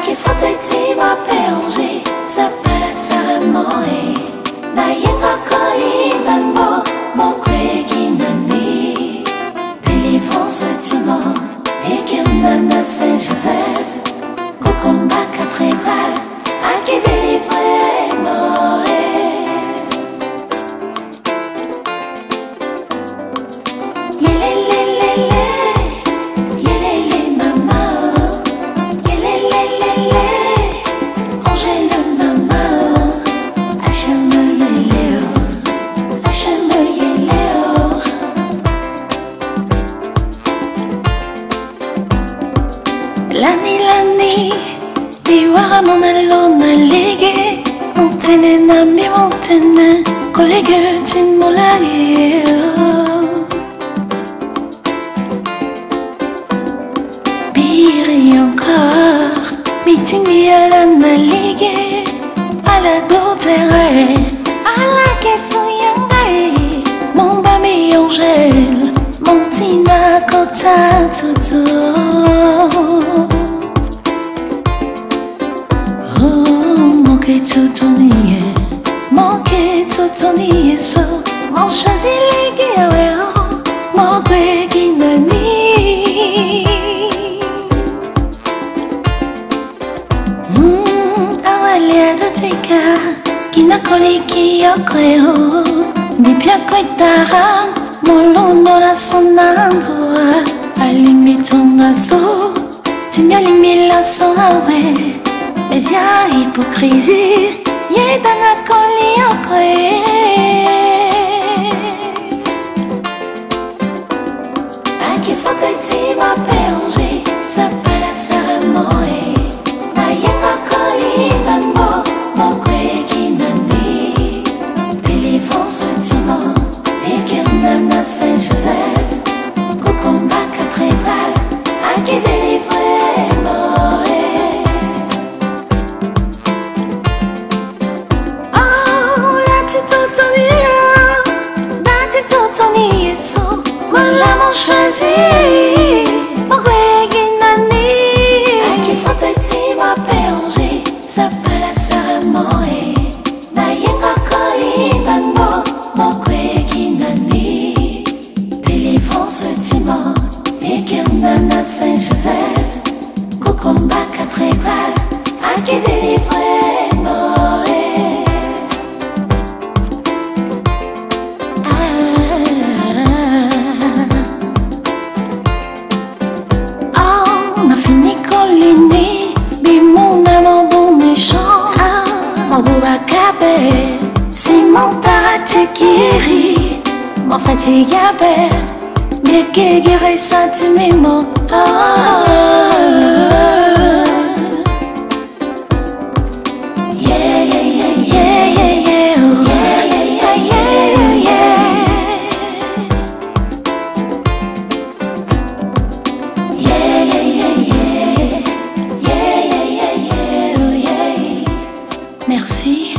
Aki foteti ma perongé, ça pas la saramoe. Na yenga koli banbo, mon kwe kinani. Délivrance timon, et Nana Saint-Joseph. Kokomba cathédrale, Aki délivré Noé. Lani, biwara mon alona lege, montene na mi montene, collègue timolage. Biri encore, meeting à la nalige, à la goutère, à la question yangae, mon bami angèle, mon tina kota toto. Manqué tutoniye so mon choisi ligi aweo mon kwe ginani awalia dotika kina koliki yokweo ni pia koitara molondo la sonando alimi tonga so timia limi la sonawe. Mais y'a hypocrisie, y'a dans la colie encore. Aki foteti ma perongé, ça pas la saramoe. Na yenga koli banbo, mon kwe kinani. Délivrance timon, et Nana Saint-Joseph. Kokomba cathédrale, Aki délivré Noé. Voilà mon choisi, mon guéguinani. Aki foteti ma perongé, ça pas la saramoe. Na yenga koli banbo, mon guéguinani. Délivrance timon, et Nana Saint-Joseph. Kokomba cathédrale, Aki délivré Noé. Si mon tarate guéri, mon fatigue à peur, mais que guérir sentiment. Merci.